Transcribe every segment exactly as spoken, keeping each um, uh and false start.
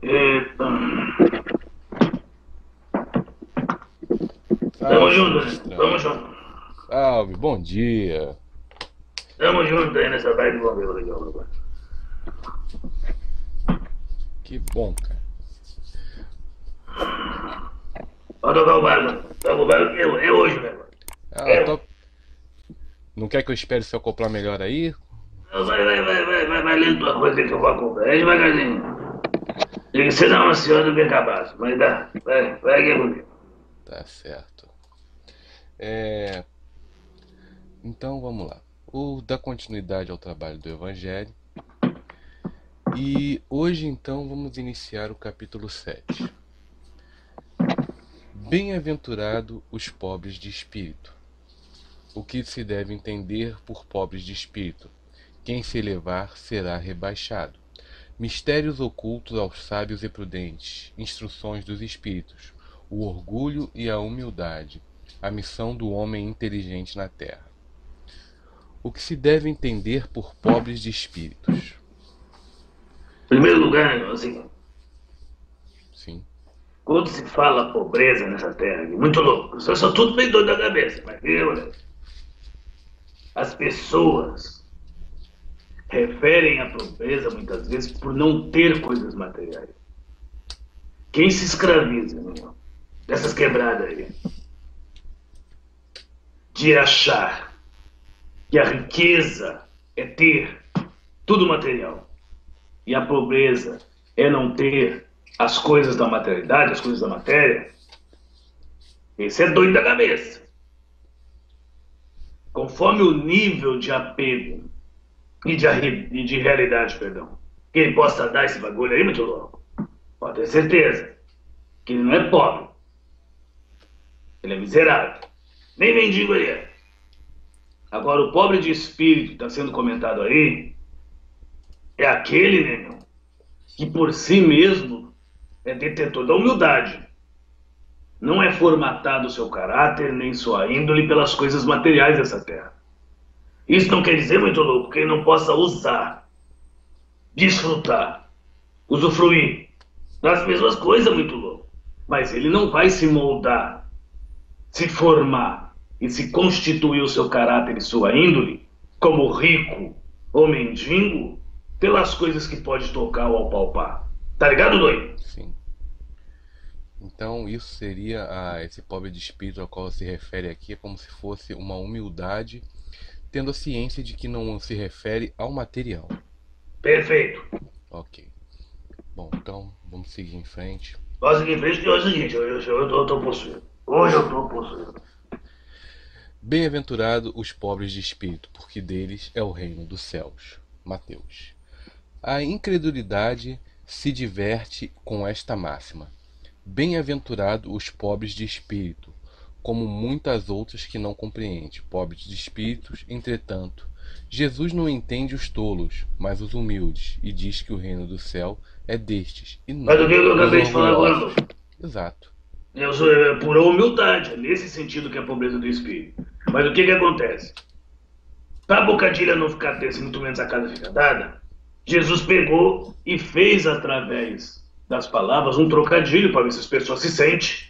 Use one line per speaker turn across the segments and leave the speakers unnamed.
Eita. Tamo
Salve,
junto,
seu
né? Tamo
estranho.
junto.
Salve, bom dia.
Tamo junto aí nessa tarde de bombeiro legal, rapaz.
Que bom, cara.
Pode tocar o barco, mano. Toca o barco que é, é hoje, velho.
Ah,
É.
tô... Não quer que eu espere se acoplar melhor aí?
Vai, vai, vai, vai, vai, vai lendo tua coisa que eu vou acompanhar. É devagarzinho. Tem que ser dar uma senhora do que cabaço. Mas dá. Vai, vai aqui comigo.
Tá certo. É... Então vamos lá. O dar continuidade ao trabalho do Evangelho. E hoje então vamos iniciar o capítulo sete. Bem-aventurado os pobres de espírito. O que se deve entender por pobres de espírito? Quem se elevar será rebaixado. Mistérios ocultos aos sábios e prudentes, instruções dos espíritos, o orgulho e a humildade, a missão do homem inteligente na terra. O que se deve entender por pobres de espíritos?
Em primeiro lugar, né, assim,
Sim,
quando se fala pobreza nessa terra, aqui, muito louco. Vocês são tudo bem doido da cabeça. Mas eu, né? As pessoas referem à pobreza muitas vezes por não ter coisas materiais. Quem se escraviza, né, irmão? Dessas quebradas aí, de achar que a riqueza é ter tudo material e a pobreza é não ter as coisas da materialidade, as coisas da matéria, esse é doido da cabeça. Conforme o nível de apego e de, e de realidade, perdão, que ele possa dar esse bagulho aí, muito louco, pode ter certeza que ele não é pobre, ele é miserável. Nem mendigo ele é. Agora, o pobre de espírito que está sendo comentado aí é aquele, né, meu, que por si mesmo é detentor da humildade. Não é formatado o seu caráter nem sua índole pelas coisas materiais dessa terra. Isso não quer dizer, muito louco, que ele não possa usar, desfrutar, usufruir das mesmas coisas, muito louco. Mas ele não vai se moldar, se formar e se constituir o seu caráter e sua índole como rico ou mendigo pelas coisas que pode tocar ou apalpar. Tá ligado, doido?
sim. Então isso seria a, esse pobre de espírito ao qual se refere aqui é como se fosse uma humildade, tendo a ciência de que não se refere ao material.
Perfeito.
Ok. Bom, então vamos seguir em frente.
Nós aqui em frente, que é o seguinte, eu, eu, eu, tô, eu tô possuído. Hoje eu tô possuído.
Bem-aventurado os pobres de espírito, porque deles é o reino dos céus. Mateus. A incredulidade se diverte com esta máxima. Bem-aventurado os pobres de espírito, como muitas outras que não compreende. Pobres de espíritos, entretanto, Jesus não entende os tolos, mas os humildes, e diz que o reino do céu é destes, e
Mas do
não
que eu
dos
acabei de falar agora,
orgulhosos.
louco?
Exato.
Eu sou é, pura humildade, é nesse sentido que é a pobreza do espírito. Mas o que que acontece? Para a bocadilha não ficar tensa e muito menos a casa ficar dada, Jesus pegou e fez através das palavras um trocadilho para ver se as pessoas se sentem.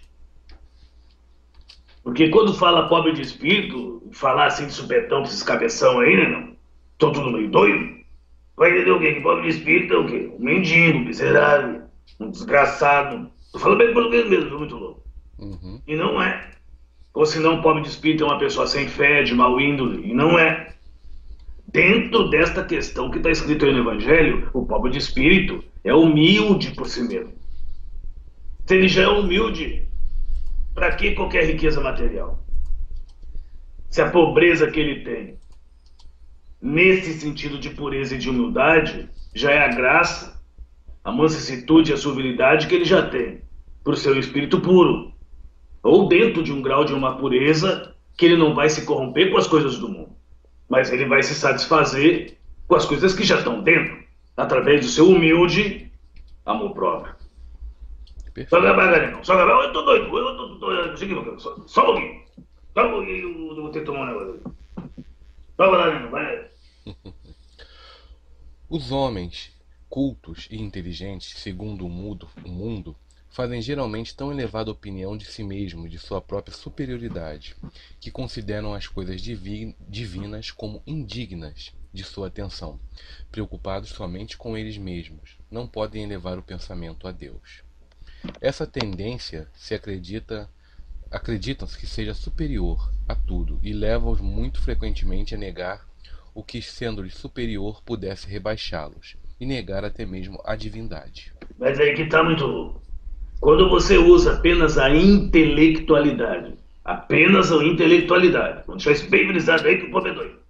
Porque quando fala pobre de espírito, falar assim de supetão pra esses cabeção aí, né, não? Estão tudo meio doido. Vai entender o quê? Que pobre de espírito é o quê? Um mendigo, um miserável, um desgraçado. Tô falando bem português mesmo, tô muito louco.
Uhum.
E não é. Ou senão, pobre de espírito é uma pessoa sem fé, de mau índole. E não é. Dentro desta questão que está escrito aí no Evangelho, o pobre de espírito é humilde por si mesmo. Se ele já é humilde, para que qualquer riqueza material? Se a pobreza que ele tem, nesse sentido de pureza e de humildade, já é a graça, a mansuetude e a suavidade que ele já tem, por seu espírito puro, ou dentro de um grau de uma pureza que ele não vai se corromper com as coisas do mundo, mas ele vai se satisfazer com as coisas que já estão dentro, através do seu humilde amor próprio. Só
Perfeito.
acabar, galera. Só acabar. Eu tô doido. Eu tô doido. Só, só um pouquinho. Só um pouquinho. Eu vou ter que tomar um negócio. Só vai lá, vai.
Os homens cultos e inteligentes, segundo o mundo, o mundo, fazem geralmente tão elevada opinião de si mesmo, de sua própria superioridade, que consideram as coisas divi divinas como indignas de sua atenção, preocupados somente com eles mesmos, não podem elevar o pensamento a Deus. Essa tendência se acredita acreditam-se que seja superior a tudo e leva-os muito frequentemente a negar o que, sendo-lhes superior, pudesse rebaixá-los, e negar até mesmo a divindade.
Mas aí que tá muito louco. Quando você usa apenas a intelectualidade, apenas a intelectualidade, vamos deixar isso bem frisado aí que o povo é doido,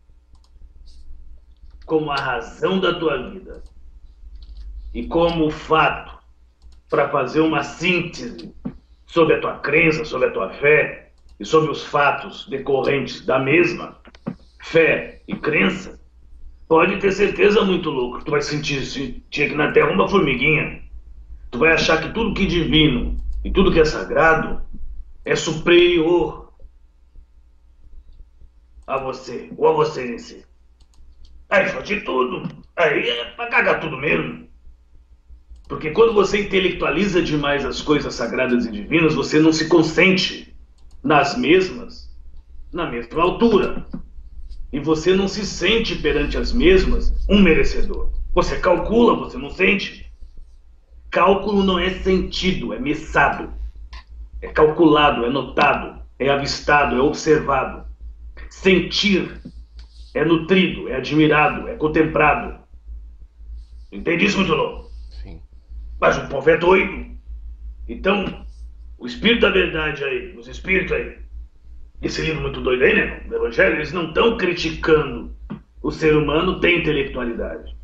como a razão da tua vida e como o fato para fazer uma síntese sobre a tua crença, sobre a tua fé e sobre os fatos decorrentes da mesma fé e crença, pode ter certeza muito louco. Tu vai sentir, sentir aqui na terra uma formiguinha. Tu vai achar que tudo que é divino e tudo que é sagrado é superior a você, ou a você em si. Aí fode tudo. Aí é pra cagar tudo mesmo. Porque quando você intelectualiza demais as coisas sagradas e divinas, você não se consente nas mesmas, na mesma altura. E você não se sente perante as mesmas um merecedor. Você calcula, você não sente. Cálculo não é sentido, é messado. É calculado, é notado, é avistado, é observado. Sentir é nutrido, é admirado, é contemplado. Entende isso, muito louco?
Sim.
Mas o povo é doido. Então, o Espírito da Verdade aí, os Espíritos aí, esse livro muito doido aí, né? Do Evangelho, eles não estão criticando o ser humano ter intelectualidade.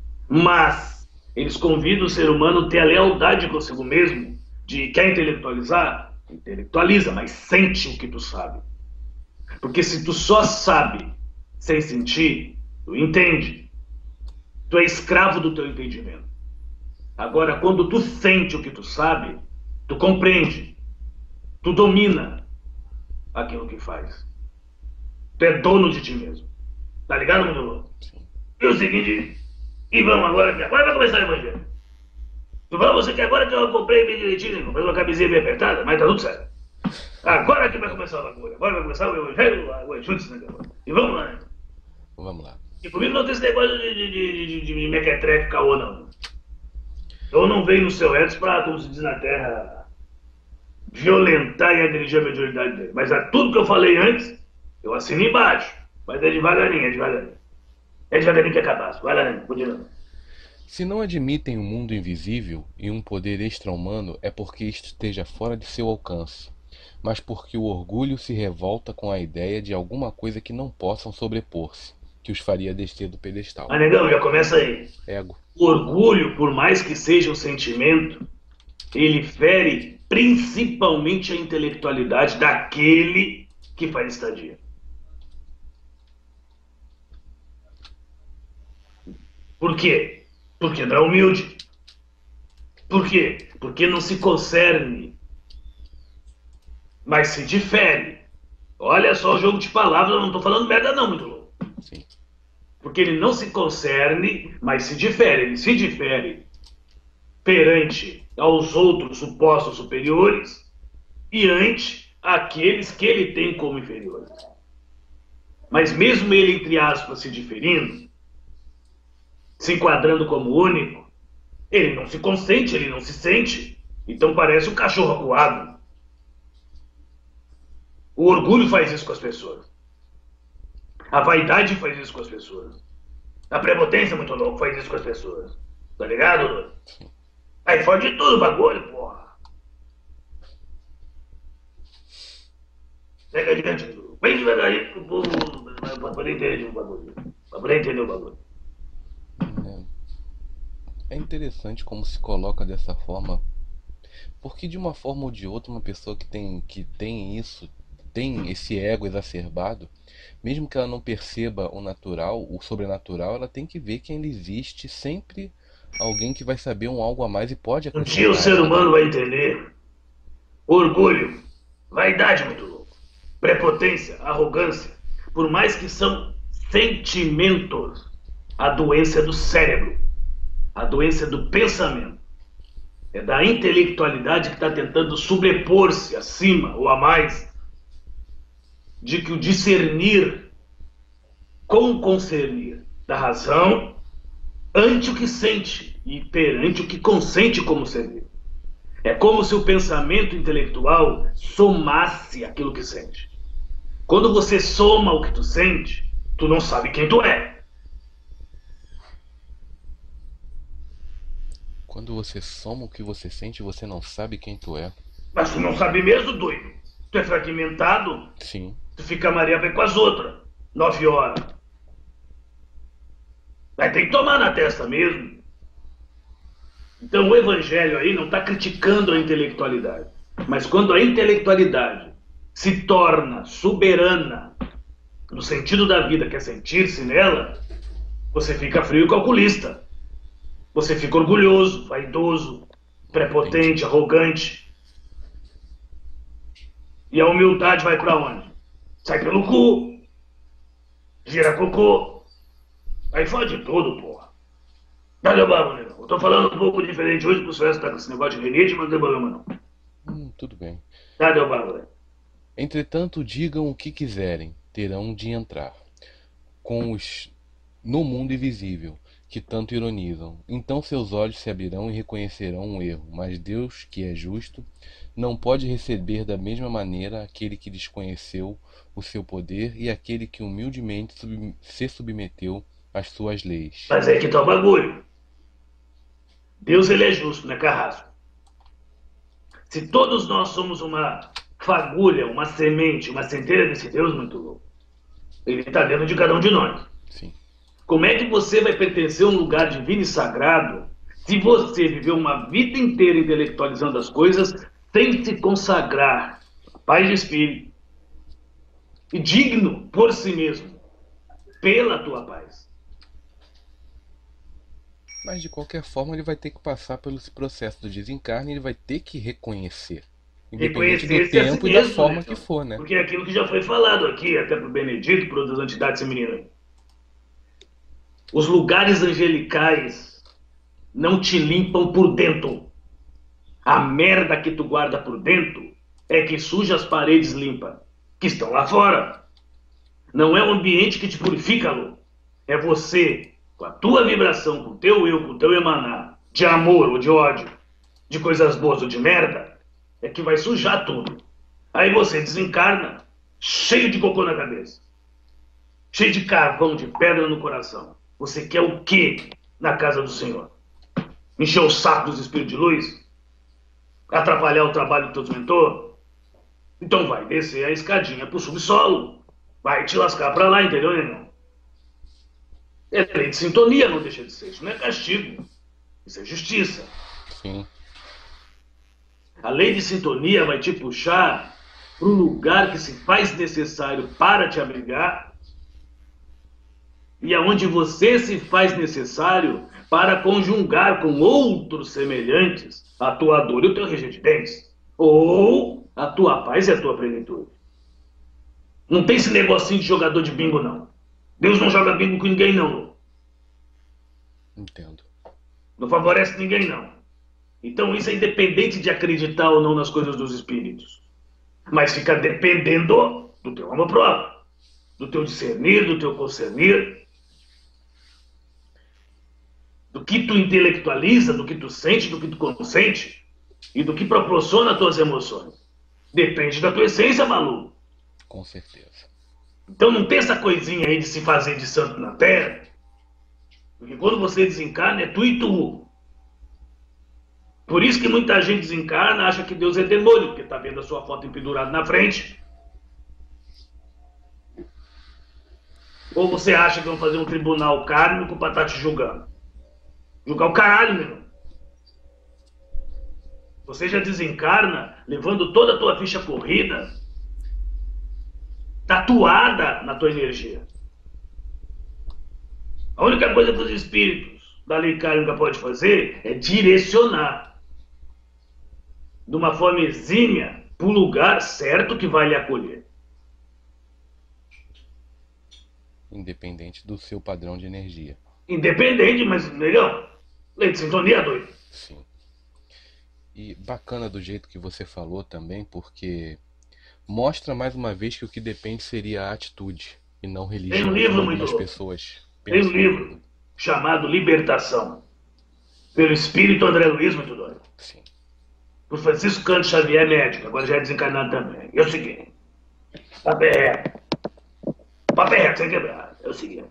Mas eles convidam o ser humano a ter a lealdade consigo mesmo, de quer intelectualizar? Intelectualiza, mas sente o que tu sabe. Porque se tu só sabe sem sentir, tu entende. Tu é escravo do teu entendimento. Agora, quando tu sente o que tu sabe, tu compreende. Tu domina aquilo que faz. Tu é dono de ti mesmo. Tá ligado, meu irmão? E o seguinte, e vamos agora, que agora vai começar o Evangelho. Tu vai, você que agora que eu comprei bem direitinho, comprei uma camisinha bem apertada, mas tá tudo certo. Agora que vai começar o bagulho, agora vai começar o Evangelho, o Evangelho, né? E vamos lá, né?
Vamos lá.
E comigo não tem esse negócio de, de, de, de, de, de mequetrefe, caô, não. Eu não venho no seu Edson pra, como se diz na terra, violentar e agredir a mediunidade dele. Mas a tudo que eu falei antes, eu assino embaixo. Mas é devagarinho, é devagarinho. É devagarinho que é capaz. Vai lá, né? Continua.
Se não admitem um mundo invisível e um poder extra-humano, é porque isto esteja fora de seu alcance, mas porque o orgulho se revolta com a ideia de alguma coisa que não possam sobrepor-se, que os faria descer do pedestal.
Ah, negão, já começa aí.
Ego.
O orgulho, por mais que seja um sentimento, ele fere principalmente a intelectualidade daquele que faz estadia. Por quê? Porque não é humilde. Por quê? Porque não se concerne, mas se difere. Olha só o jogo de palavras, eu não estou falando merda não, muito louco.
Sim.
Porque ele não se concerne, mas se difere. Ele se difere perante aos outros supostos superiores e ante aqueles que ele tem como inferiores. Mas mesmo ele, entre aspas, se diferindo, se enquadrando como único, ele não se consente, ele não se sente. Então parece um cachorro acuado. O orgulho faz isso com as pessoas. A vaidade faz isso com as pessoas. A prepotência, muito louco, faz isso com as pessoas. Tá ligado, Dudu? Aí fode tudo o bagulho, porra. Pega adiante, Dudu. Bem devagarinho pro povo, pra poder entender o bagulho. Pra poder entender o bagulho.
É interessante como se coloca dessa forma, porque de uma forma ou de outra uma pessoa que tem, que tem isso, tem esse ego exacerbado, mesmo que ela não perceba o natural, o sobrenatural, ela tem que ver que ainda existe sempre alguém que vai saber um algo a mais e pode
Um dia o ser humano vai entender. Orgulho, vaidade, muito louco, prepotência, arrogância, por mais que são sentimentos, a doença é do cérebro. A doença é do pensamento. É da intelectualidade que está tentando sobrepor-se acima ou a mais de que o discernir com concernir da razão ante o que sente e perante o que consente como servir. É como se o pensamento intelectual somasse aquilo que sente. Quando você soma o que tu sente, tu não sabe quem tu é.
Quando você soma o que você sente, você não sabe quem tu é.
Mas tu não sabe mesmo, doido. Tu é fragmentado.
Sim.
Tu fica Maria vai com as outras. Nove horas. Vai ter que tomar na testa mesmo. Então o evangelho aí não está criticando a intelectualidade. Mas quando a intelectualidade se torna soberana no sentido da vida, que é sentir-se nela, você fica frio e calculista. Você fica orgulhoso, vaidoso, prepotente,
Entendi.
arrogante. E a humildade vai para onde? Sai pelo cu. Gira cocô. Aí fode tudo, porra. Cadê o barro, negão? Eu tô falando um pouco diferente hoje, pro senhor tá com esse negócio de rinite, mas não tem problema não.
Hum, tudo bem.
Cadê o barro, né?
Entretanto, digam o que quiserem, terão de entrar com os no mundo invisível, que tanto ironizam. Então seus olhos se abrirão e reconhecerão o erro. Mas Deus, que é justo, não pode receber da mesma maneira aquele que desconheceu o seu poder e aquele que humildemente sub- se submeteu às suas leis.
Mas é que tá o bagulho. Deus, ele é justo, né, carrasco? Se todos nós somos uma fagulha, uma semente, uma centelha desse Deus muito louco, ele está dentro de cada um de nós.
Sim.
Como é que você vai pertencer a um lugar divino e sagrado se você viveu uma vida inteira intelectualizando as coisas sem se consagrar à paz de espírito e digno por si mesmo, pela tua paz?
Mas de qualquer forma ele vai ter que passar pelo esse processo do desencarne, ele vai ter que reconhecer, independente do
Reconhecer-se a si
tempo e da
mesmo,
forma
né,
que
então?
for, né?
Porque é aquilo que já foi falado aqui, até para o Benedito, para outras entidades femininas. Os lugares angelicais não te limpam por dentro. A merda que tu guarda por dentro é que suja as paredes limpas, que estão lá fora. Não é o ambiente que te purifica, Lu. É você, com a tua vibração, com o teu eu, com o teu emanar, de amor ou de ódio, de coisas boas ou de merda, é que vai sujar tudo. Aí você desencarna, cheio de cocô na cabeça, cheio de carvão, de pedra no coração. Você quer o quê na casa do Senhor? Encher o saco dos espíritos de luz? Atrapalhar o trabalho do teu mentor? Então vai descer a escadinha pro subsolo. Vai te lascar pra lá, entendeu, irmão? É lei de sintonia, não deixa de ser. Isso não é castigo. Isso é justiça.
Sim.
A lei de sintonia vai te puxar para o lugar que se faz necessário para te abrigar e aonde você se faz necessário para conjugar com outros semelhantes a tua dor e o teu ranger de dentes, ou a tua paz e a tua plenitude. Não tem esse negocinho de jogador de bingo, não. Deus não joga bingo com ninguém, não.
Entendo.
Não favorece ninguém, não. Então isso é independente de acreditar ou não nas coisas dos espíritos. Mas fica dependendo do teu amor próprio, do teu discernir, do teu concernir, do que tu intelectualiza, do que tu sente, do que tu consente e do que proporciona as tuas emoções. Depende da tua essência, maluco.
Com certeza.
Então não tem essa coisinha aí de se fazer de santo na terra, porque quando você desencarna é tu e tu. Por isso que muita gente desencarna, acha que Deus é demônio, porque tá vendo a sua foto empendurada na frente. Ou você acha que vão fazer um tribunal kármico pra estar te julgando? Julgar o caralho, meu irmão. Você já desencarna levando toda a tua ficha corrida tatuada na tua energia. A única coisa que os espíritos da lei kármica podem fazer é direcionar de uma forma exímia para o lugar certo que vai lhe acolher.
Independente do seu padrão de energia.
Independente, mas, negão, Lei de sintonia, doido.
Sim. E bacana do jeito que você falou também, porque mostra mais uma vez que o que depende seria a atitude e não
Tem um
religião, como
livro muito
algumas
louco.
pessoas
Tem um
pensam no
livro
mundo.
chamado Libertação, pelo espírito André Luiz, muito doido.
Sim.
Por Francisco Canto Xavier, médico, agora já é desencarnado também. E é o seguinte, papel reto, papel reto, sem quebrar. É o seguinte,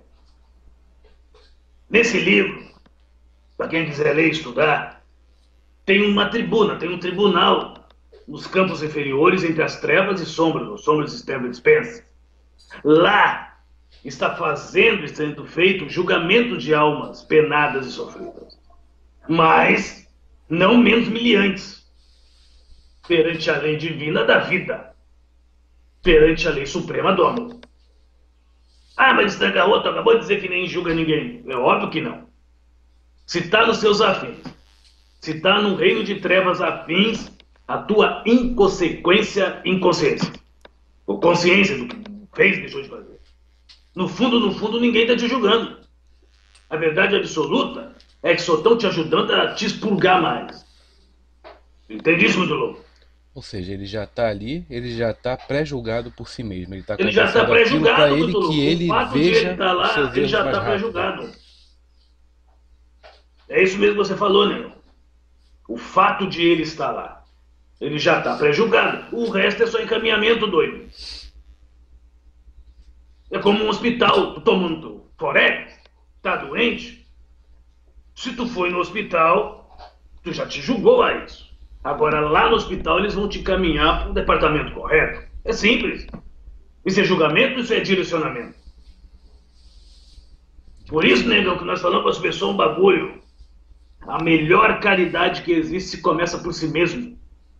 nesse livro, para quem quiser ler e estudar, tem uma tribuna, tem um tribunal nos campos inferiores entre as trevas e sombras, ou sombras externas dispensa. Lá está fazendo e sendo feito julgamento de almas penadas e sofridas, mas não menos miliantes, perante a lei divina da vida, perante a lei suprema do amor. Ah, mas Estangarroto acabou de dizer que nem julga ninguém. É óbvio que não. Se está nos seus afins, se está num reino de trevas afins, a tua inconsequência, inconsciência, ou consciência do que fez, deixou de fazer. No fundo, no fundo, ninguém está te julgando. A verdade absoluta é que só estão te ajudando a te expurgar mais. Entende isso, muito louco?
Ou seja, ele já está ali, ele já está pré-julgado por si mesmo. Ele está
Ele já está
acontecendo aquilo para
pré-julgado,
ele
muito
que
louco. O
ele
fato de ele
veja
estar
os
lá,
seus
ele
erros
já
mais
está
rápido.
pré-julgado. É isso mesmo que você falou, né? O fato de ele estar lá, ele já está pré-julgado. O resto é só encaminhamento, doido. É como um hospital, tu tomando Forex, tá doente. Se tu foi no hospital, tu já te julgou a isso. Agora lá no hospital eles vão te caminhar para o departamento correto. É simples. Isso é julgamento, isso é direcionamento. Por isso, negão, que nós falamos para as pessoas um bagulho. A melhor caridade que existe começa por si mesmo.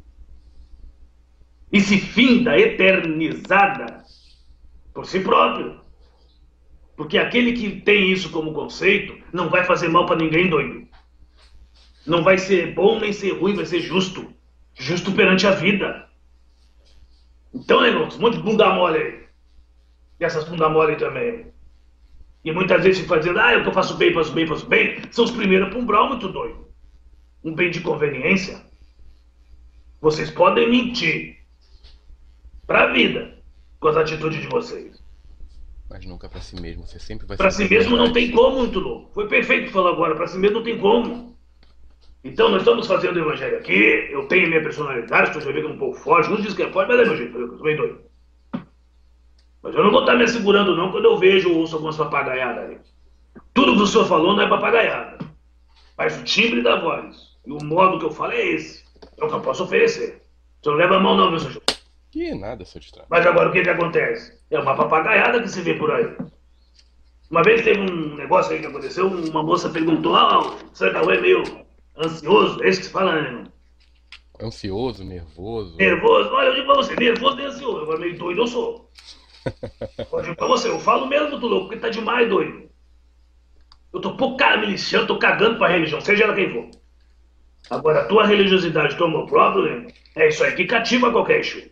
E se finda eternizada por si próprio. Porque aquele que tem isso como conceito não vai fazer mal para ninguém, doido. Não vai ser bom nem ser ruim, vai ser justo. Justo perante a vida. Então, negão, um monte de bunda mole aí. E essas bunda mole também. E muitas vezes fica dizendo, ah, eu que eu faço bem, faço bem, faço bem. São os primeiros para um brau muito doido. Um bem de conveniência. Vocês podem mentir para a vida com as atitudes de vocês.
Mas nunca para si mesmo. Você sempre vai
Para
seguir
si
a
mesmo não
verdade.
tem como, muito louco. Foi perfeito falar agora, para si mesmo não tem como. Então, nós estamos fazendo o evangelho aqui, eu tenho minha personalidade, estou jogando um pouco forte, não diz que é forte, mas é meu jeito, eu sou bem doido. Mas eu não vou estar me segurando não quando eu vejo ou ouço algumas papagaiadas aí. Tudo que o senhor falou não é papagaiada, mas o timbre da voz e o modo que eu falo é esse. É o que eu posso oferecer. O senhor não leva a mão não, meu senhor.
Que nada, seu Distrat.
Mas agora o que que acontece? É uma papagaiada que se vê por aí. Uma vez teve um negócio aí que aconteceu, uma moça perguntou, ah, o Sangalo é meio ansioso, é isso que se fala, né, irmão?
Ansioso, nervoso.
Nervoso? Olha, eu digo pra você, nervoso nem ansioso, agora meio doido eu sou. Eu digo pra você, eu falo mesmo, tu louco, porque tá demais doido. Eu tô pouco cara me lixando, tô cagando pra religião, seja ela quem for. Agora, a tua religiosidade, teu amor próprio, né? É isso aí que cativa qualquer eixo.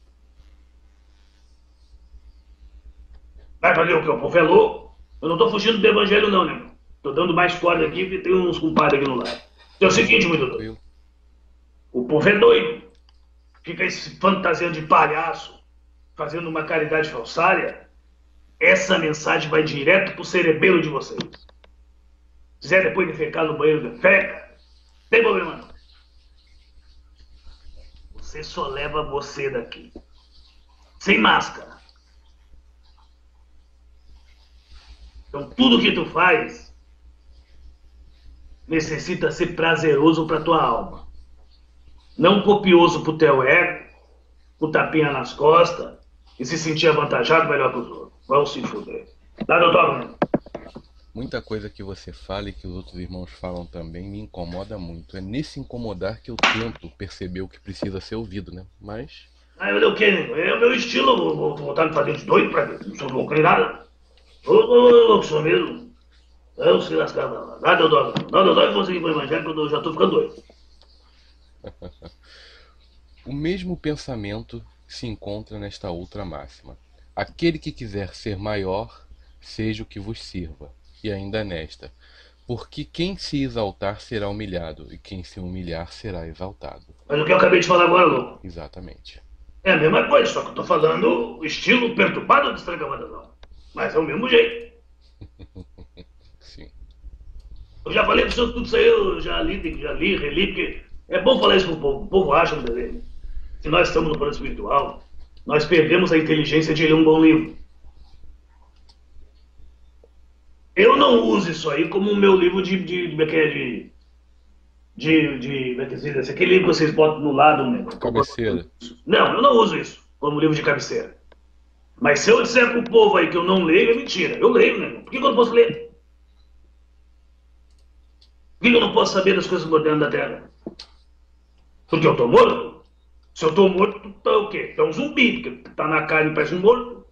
Vai fazer o que? O povo é louco? Eu não tô fugindo do evangelho, não, né? Tô dando mais corda aqui porque tem uns compadres aqui no lado. Então é o seguinte, meu doutor. O povo é doido. Fica se fantasiando de palhaço, fazendo uma caridade falsária. Essa mensagem vai direto pro cerebelo de vocês. Se quiser depois defecar no banheiro da feca, não tem problema não. Você só leva você daqui. Sem máscara. Então tudo que tu faz necessita ser prazeroso para tua alma. Não copioso pro teu ego, o tapinha nas costas e se sentir avantajado melhor que os outros. Vão se fuder. Tá, doutor?
Muita coisa que você fala e que os outros irmãos falam também me incomoda muito. É nesse incomodar que eu tento perceber o que precisa ser ouvido, né? Mas...
Ah, eu o quê, nego? É o meu estilo, vou, vou, vou estar me fazendo de doido pra ver. Não sou louco nem nada. Ô, ô, louco, sou mesmo. Eu se lascar lá. Nada, doutor. Não, doutor, eu vou seguir com o evangelho quando eu já tô ficando doido.
O mesmo pensamento se encontra nesta outra máxima. Aquele que quiser ser maior, seja o que vos sirva. E ainda nesta. Porque quem se exaltar será humilhado, e quem se humilhar será exaltado.
Mas o que eu acabei de falar agora, louco?
Exatamente.
É a mesma coisa, só que eu tô falando o estilo perturbado do Estragavadazão. Mas é o mesmo jeito.
Sim.
Eu já falei pro senhor tudo isso aí, eu já li, já li, reli, porque é bom falar isso pro povo. O povo acha, muitas vezes, se nós estamos no plano espiritual, nós perdemos a inteligência de ler um bom livro. Eu não uso isso aí como o meu livro de. de. de. de. de. de como é que se diz? Aquele livro que vocês botam no lado, né?
Cabeceira.
Não, eu não uso isso como livro de cabeceira. Mas se eu disser pro povo aí que eu não leio, é mentira. Eu leio, né? Por que eu não posso ler? Por que eu não posso saber das coisas modernas da Terra? Porque eu tô morto? Se eu tô morto, tu tá o quê? Tu é um zumbi, porque tá na carne e parece um morto.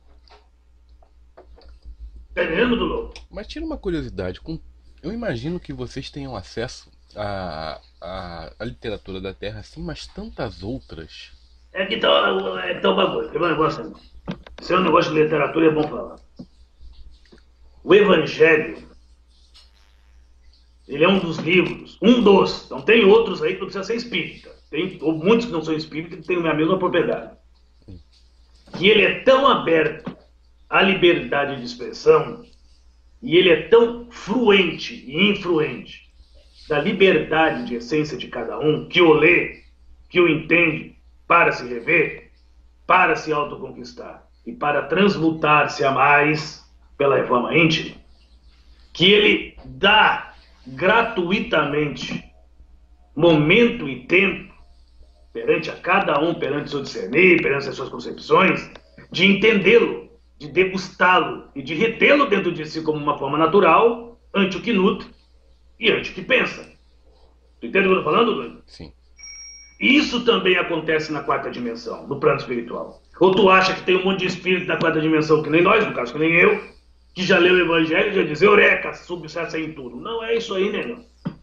Tá entendendo, Dudu?
Mas tira uma curiosidade, com... eu imagino que vocês tenham acesso à, à, à literatura da Terra assim, mas tantas outras.
É que tá, é que tá o bagulho. Tem um negócio assim. Se é um negócio de literatura, é bom falar. O Evangelho, ele é um dos livros, um dos, não tem outros aí que não precisa ser espírita. Tem muitos que não são espíritas que têm a mesma propriedade. Que ele é tão aberto à liberdade de expressão e ele é tão fluente e influente da liberdade de essência de cada um, que o lê, que o entende, para se rever, para se autoconquistar e para transmutar-se a mais pela reforma íntima, que ele dá gratuitamente momento e tempo perante a cada um, perante o seu discernir, perante as suas concepções, de entendê-lo, de degustá-lo e de retê-lo dentro de si como uma forma natural, ante o que nutre e ante o que pensa. Tu entende o que eu estou falando, Doido?
Sim.
Isso também acontece na quarta dimensão, no plano espiritual. Ou tu acha que tem um monte de espírito na quarta dimensão, que nem nós, no caso que nem eu, que já leu o Evangelho e já diz, eureka, subsessa em tudo. Não é isso aí, né?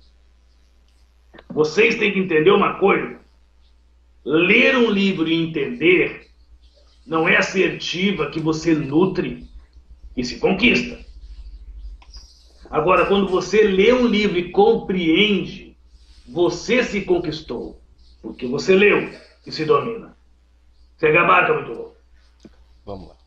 Vocês têm que entender uma coisa. Ler um livro e entender não é assertiva que você nutre e se conquista. Agora, quando você lê um livro e compreende, você se conquistou. Porque você leu e se domina. Você gabarca muito louco.
Vamos lá.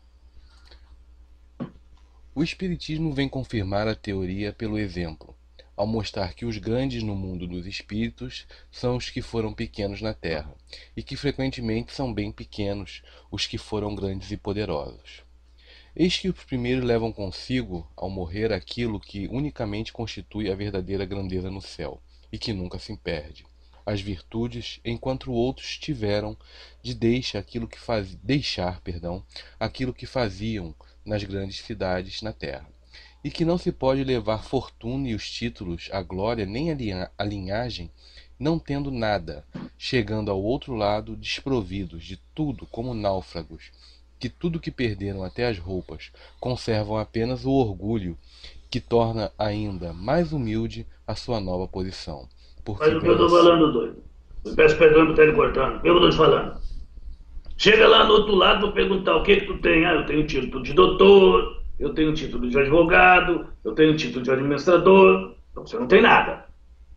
O Espiritismo vem confirmar a teoria pelo exemplo, ao mostrar que os grandes no mundo dos espíritos são os que foram pequenos na Terra, e que frequentemente são bem pequenos os que foram grandes e poderosos. Eis que os primeiros levam consigo, ao morrer, aquilo que unicamente constitui a verdadeira grandeza no céu, e que nunca se perde, as virtudes, enquanto outros tiveram de deixar aquilo que faz... deixar perdão, aquilo que faziam nas grandes cidades na terra, e que não se pode levar fortuna e os títulos, a glória, nem a, linha... a linhagem, não tendo nada, chegando ao outro lado desprovidos de tudo como náufragos, que tudo que perderam até as roupas, conservam apenas o orgulho, que torna ainda mais humilde a sua nova posição. Porque
Mas o que eu estou falando, doido? Eu peço perdão por estar lhe cortando. O que eu estou te falando? Chega lá no outro lado, vou perguntar o que que tu tem. Ah, eu tenho título de doutor, eu tenho título de advogado, eu tenho título de administrador. Então você não tem nada.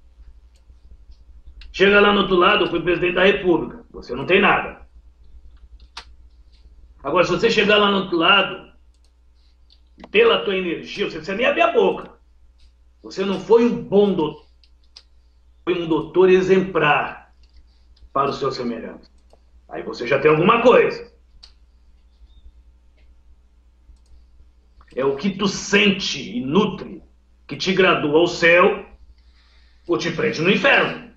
Chega lá no outro lado, eu fui presidente da República. Você não tem nada. Agora, se você chegar lá no outro lado, pela tua energia, você não precisa nem abrir a boca. Você não foi um bom doutor. Foi um doutor exemplar para os seus semelhantes. Aí você já tem alguma coisa. É o que tu sente e nutre que te gradua ao céu ou te prende no inferno.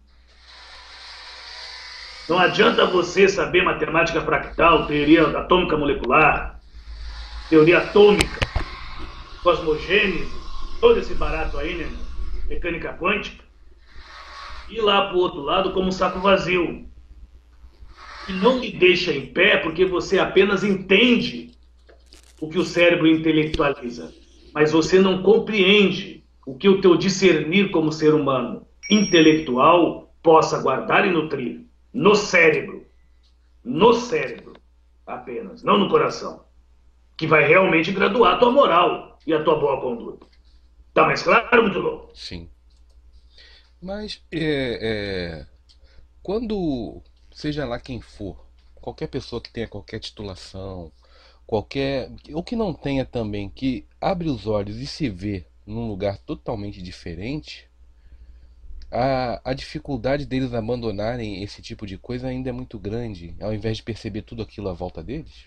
Não adianta você saber matemática fractal, teoria atômica molecular, teoria atômica, cosmogênese, todo esse barato aí, né? Mecânica quântica. Ir lá para o outro lado como um saco vazio. E não lhe deixa em pé porque você apenas entende o que o cérebro intelectualiza. Mas você não compreende o que o teu discernir como ser humano intelectual possa guardar e nutrir no cérebro. No cérebro apenas, não no coração. Que vai realmente graduar a tua moral e a tua boa conduta. Tá mais claro, muito louco?
Sim. Mas é, é, quando, seja lá quem for, qualquer pessoa que tenha qualquer titulação, qualquer, ou que não tenha também, que abre os olhos e se vê num lugar totalmente diferente, a, a dificuldade deles abandonarem esse tipo de coisa ainda é muito grande, ao invés de perceber tudo aquilo à volta deles.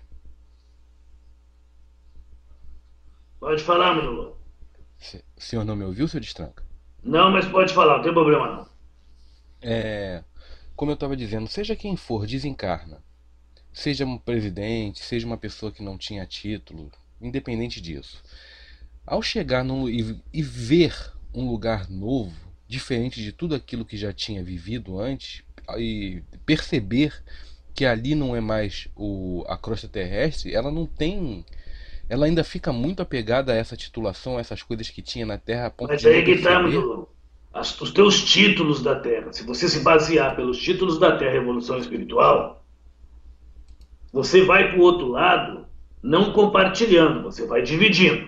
Pode falar, muito louco.
Se- O senhor não me ouviu, seu destranca?
Não, mas pode falar, não tem problema não.
É, como eu estava dizendo, seja quem for, desencarna. Seja um presidente, seja uma pessoa que não tinha título, independente disso. Ao chegar num, e, e ver um lugar novo, diferente de tudo aquilo que já tinha vivido antes, e perceber que ali não é mais o, a crosta terrestre, ela não tem. Ela ainda fica muito apegada a essa titulação, a essas coisas que tinha na Terra, a ponto
Mas
de não
aí que tá, muito
perceber.
louco. As- os teus títulos da Terra, se você se basear pelos títulos da Terra Evolução Espiritual, você vai para o outro lado não compartilhando, você vai dividindo.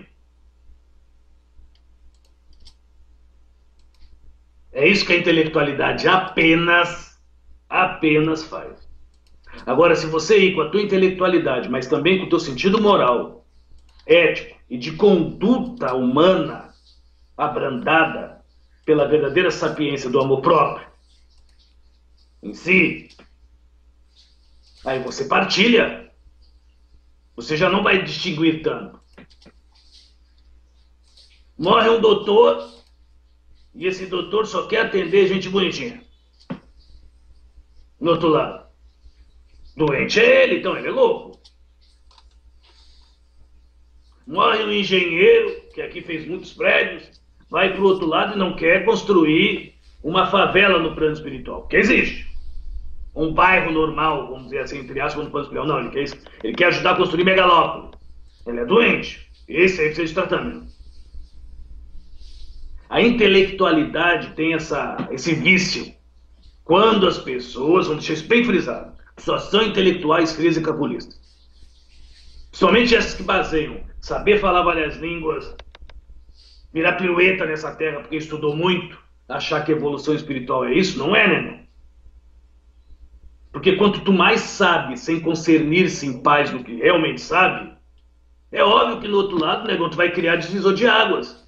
É isso que a intelectualidade apenas, apenas faz. Agora, se você ir com a tua intelectualidade, mas também com o teu sentido moral, ético e de conduta humana abrandada pela verdadeira sapiência do amor próprio em si, aí você partilha. Você já não vai distinguir tanto. Morre um doutor e esse doutor só quer atender gente bonitinha. No outro lado, doente é ele, então ele é louco. Morre um engenheiro, que aqui fez muitos prédios, vai para o outro lado e não quer construir uma favela no plano espiritual, porque existe. Um bairro normal, vamos dizer assim, entre aspas, no plano espiritual. Não, ele quer, isso. Ele quer ajudar a construir megalópole. Ele é doente. Esse aí precisa de tratamento. A intelectualidade tem essa, esse vício. Quando as pessoas, vamos deixar isso bem frisado, só são intelectuais frias e capulistas. Somente essas que baseiam saber falar várias línguas, virar pirueta nessa terra porque estudou muito, achar que evolução espiritual é isso, não é, né, irmão? Porque quanto tu mais sabe, sem concernir-se em paz do que realmente sabe, é óbvio que no outro lado, negão, tu vai criar divisor de águas.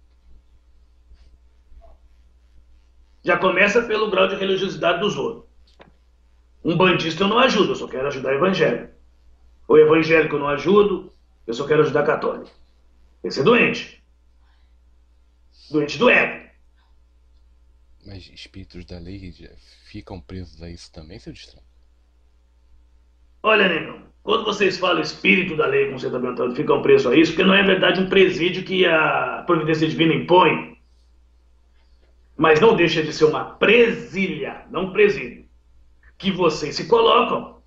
Já começa pelo grau de religiosidade dos outros. Um bandista eu não ajudo, eu só quero ajudar evangélico. O evangélico eu não ajudo, eu só quero ajudar católico. Esse é doente. Doente do ego.
Mas espíritos da lei já ficam presos a isso também, seu destranca?
Olha, negão, quando vocês falam espírito da lei, como você está perguntando, ficam presos a isso, porque não é verdade um presídio que a providência divina impõe, mas não deixa de ser uma presilha, não um presídio, que vocês se colocam.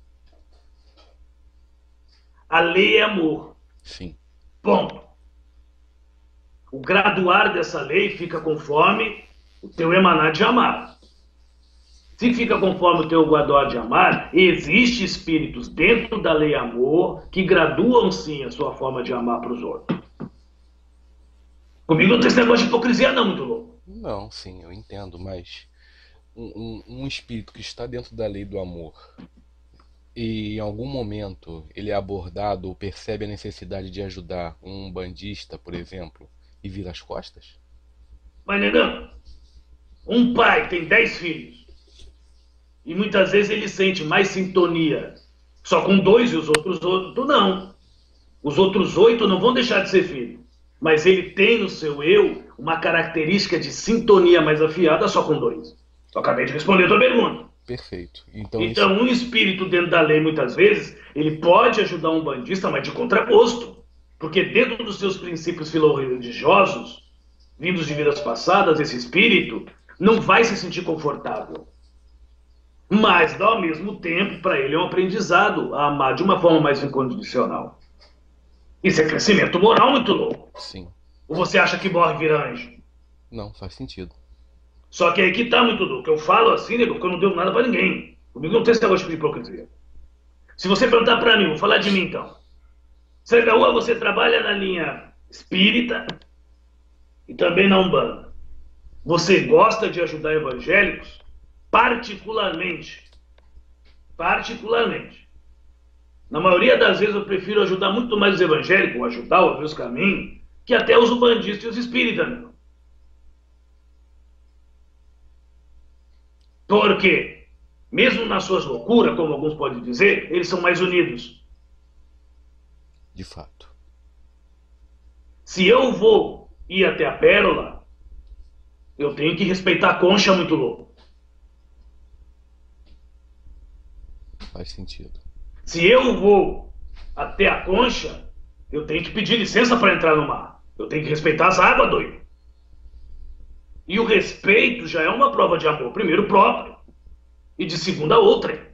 A lei é amor.
Sim.
Ponto. O graduar dessa lei fica conforme o teu emanar de amar. Se fica conforme o teu graduar de amar, existem espíritos dentro da lei amor que graduam sim a sua forma de amar para os outros. Comigo não tem esse negócio de hipocrisia não, muito louco.
Não, sim, eu entendo, mas um, um, um espírito que está dentro da lei do amor e em algum momento ele é abordado ou percebe a necessidade de ajudar um bandista, por exemplo, e vira as costas?
Mas, negão, um pai tem dez filhos e muitas vezes ele sente mais sintonia só com dois e os outros oito não. Os outros oito não vão deixar de ser filho, mas ele tem no seu eu uma característica de sintonia mais afiada só com dois. Eu acabei de responder a tua pergunta.
Perfeito. Então,
Então,
isso...
um espírito dentro da lei, muitas vezes, ele pode ajudar um bandista, mas de contraposto. Porque dentro dos seus princípios filorreligiosos, vindos de vidas passadas, esse espírito não vai se sentir confortável. Mas, ao mesmo tempo, para ele é um aprendizado a amar de uma forma mais incondicional. Isso é crescimento moral muito louco.
Sim.
Ou você acha que morre e vira anjo?
Não, faz sentido.
Só que aí que tá muito louco. Eu falo assim, nego, porque eu não devo nada pra ninguém. Comigo não tem esse negócio de hipocrisia. Se você perguntar pra mim, vou falar de mim então. Sagaúa, você trabalha na linha espírita e também na Umbanda. Você gosta de ajudar evangélicos? Particularmente. Particularmente. Na maioria das vezes eu prefiro ajudar muito mais os evangélicos, ajudar a ver os caminhos, que até os umbandistas e os espíritas. Meu. Por quê? Mesmo nas suas loucuras, como alguns podem dizer, eles são mais unidos.
De fato.
Se eu vou ir até a Pérola, eu tenho que respeitar a concha muito louco.
Faz sentido.
Se eu vou até a concha, eu tenho que pedir licença para entrar no mar. Eu tenho que respeitar as águas, doido. E o respeito já é uma prova de amor, primeiro próprio, e de segunda outra.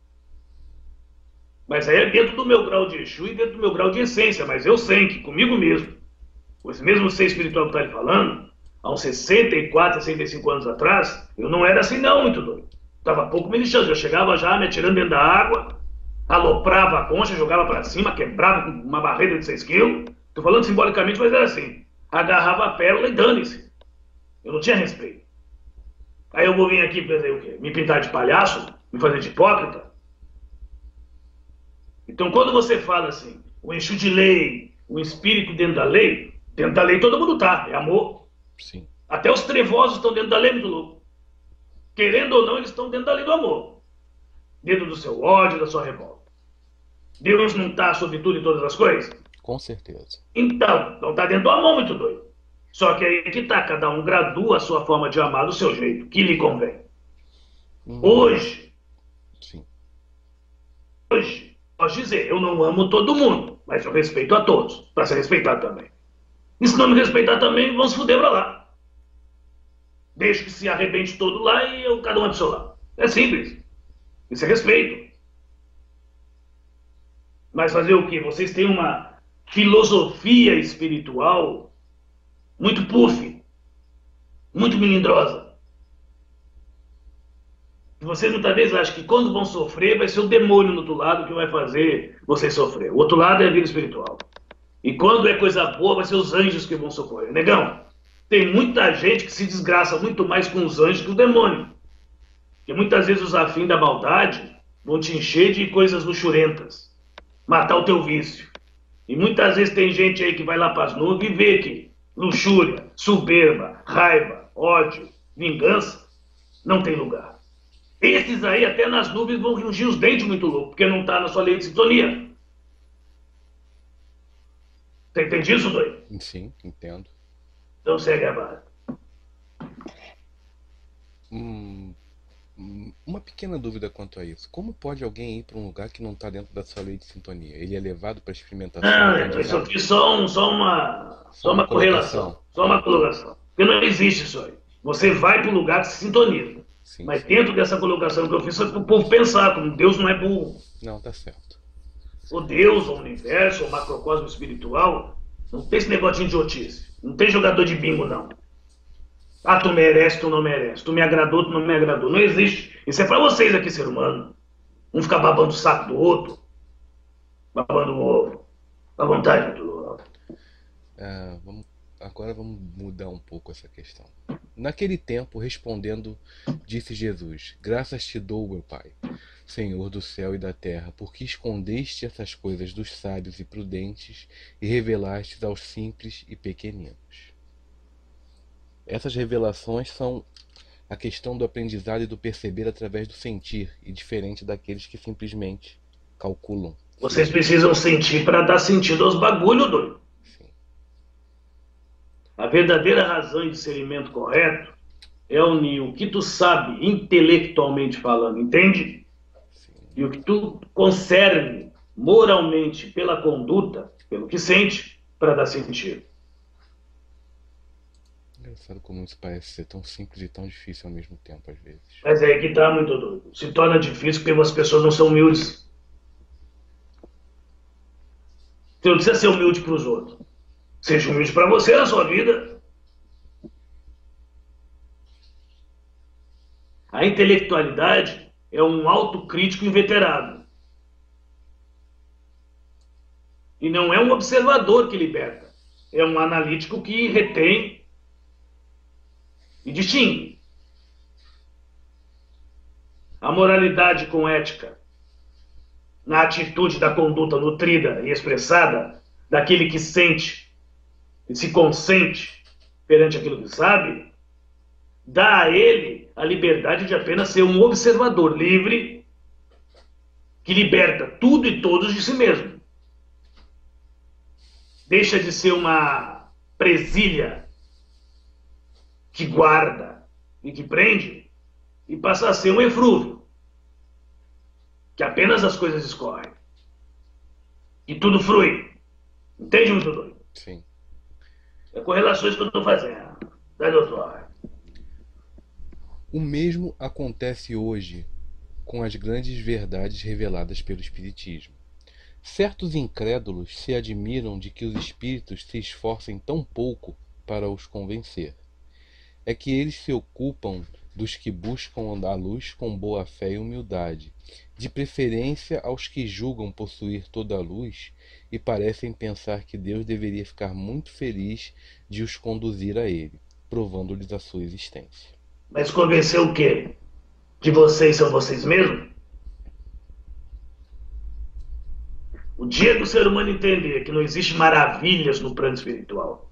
Mas aí é dentro do meu grau de Exu e dentro do meu grau de essência, mas eu sei que comigo mesmo, esse mesmo ser espiritual que está lhe falando, há uns sessenta e quatro, sessenta e cinco anos atrás, eu não era assim não, muito doido. Estava pouco me lixando, eu chegava já me atirando dentro da água, aloprava a concha, jogava para cima, quebrava uma barreira de seis quilos. Estou falando simbolicamente, mas era assim. Agarrava a pérola e dane-se. Eu não tinha respeito. Aí eu vou vir aqui fazer o quê? Me pintar de palhaço? Me fazer de hipócrita? Então quando você fala assim, o Exu de lei, o espírito dentro da lei, dentro da lei todo mundo tá, é amor.
Sim.
Até os trevosos estão dentro da lei, muito louco. Querendo ou não, eles estão dentro da lei do amor. Dentro do seu ódio, da sua revolta. Deus não está sobre tudo e todas as coisas?
Com certeza.
Então, então tá dentro do amor, muito doido. Só que aí que tá, cada um gradua a sua forma de amar do seu jeito, que lhe convém.
Hum.
Hoje,
Sim.
hoje, posso dizer, eu não amo todo mundo, mas eu respeito a todos, para ser respeitado também. E se não me respeitar também, vão se fuder pra lá. Deixa que se arrebente todo lá e eu, cada um é pro seu lado. É simples. Isso é respeito. Mas fazer o quê? Vocês têm uma filosofia espiritual muito puff, muito melindrosa. Vocês muitas vezes acham que quando vão sofrer, vai ser o demônio no outro lado que vai fazer vocês sofrer. O outro lado é a vida espiritual. E quando é coisa boa, vai ser os anjos que vão socorrer. Negão, tem muita gente que se desgraça muito mais com os anjos que o demônio. Porque muitas vezes os afins da maldade vão te encher de coisas luxurentas. Matar o teu vício. E muitas vezes tem gente aí que vai lá para as nuvens e vê que luxúria, soberba, raiva, ódio, vingança não tem lugar. Esses aí até nas nuvens vão rugir os dentes muito louco, porque não está na sua lei de sintonia. Você entende isso, doido?
Sim, entendo.
Então segue a barra.
Hum, uma pequena dúvida quanto a isso. Como pode alguém ir para um lugar que não está dentro da sua lei de sintonia? Ele é levado para experimentação?
Não, isso aqui é só, um, só uma, só uma correlação, só uma colocação. Porque não existe isso aí. Você vai para o lugar que se sintoniza.
Sim,
Mas
sim.
dentro dessa colocação que eu fiz, foi para o povo pensar, como Deus não é burro.
Não, tá certo.
O Deus, o universo, o macrocosmo espiritual, não tem esse negócio de idiotice. Não tem jogador de bingo, não. Ah, tu merece, tu não merece. Tu me agradou, tu não me agradou. Não existe. Isso é pra vocês aqui, ser humano. Um ficar babando o saco do outro. Babando o ovo. À vontade, do
Ah, vamos, agora vamos mudar um pouco essa questão. Naquele tempo, respondendo, disse Jesus: Graças te dou, meu Pai, Senhor do céu e da terra, porque escondeste essas coisas dos sábios e prudentes e revelastes aos simples e pequeninos. Essas revelações são a questão do aprendizado e do perceber através do sentir, e diferente daqueles que simplesmente calculam.
Vocês precisam sentir para dar sentido aos bagulho, doido.
Sim.
A verdadeira razão de discernimento correto é unir o que tu sabe intelectualmente falando, entende?
Sim.
E o que tu concerne moralmente pela conduta, pelo que sente, para dar sentido.
Engraçado como isso parece ser tão simples e tão difícil ao mesmo tempo, às vezes.
Mas é aí que tá muito doido. Se torna difícil porque as pessoas não são humildes. Você não precisa ser humilde para os outros. Seja humilde para você na sua vida. A intelectualidade é um autocrítico inveterado. E não é um observador que liberta. É um analítico que retém E distingue a moralidade com ética na atitude da conduta nutrida e expressada daquele que sente e se consente perante aquilo que sabe, dá a ele a liberdade de apenas ser um observador livre que liberta tudo e todos de si mesmo. Deixa de ser uma presilha que guarda e que prende e passa a ser um eflúvio, que apenas as coisas escorrem. E tudo flui. Entende, muito doido?
Sim.
É correlações que eu estou fazendo. Tá, doutor?
O mesmo acontece hoje com as grandes verdades reveladas pelo Espiritismo. Certos incrédulos se admiram de que os espíritos se esforcem tão pouco para os convencer. É que eles se ocupam dos que buscam a luz com boa fé e humildade, de preferência aos que julgam possuir toda a luz e parecem pensar que Deus deveria ficar muito feliz de os conduzir a ele, provando-lhes a sua existência.
Mas convencer o quê? Que vocês são vocês mesmos? O dia que o ser humano entender que não existe maravilhas no plano espiritual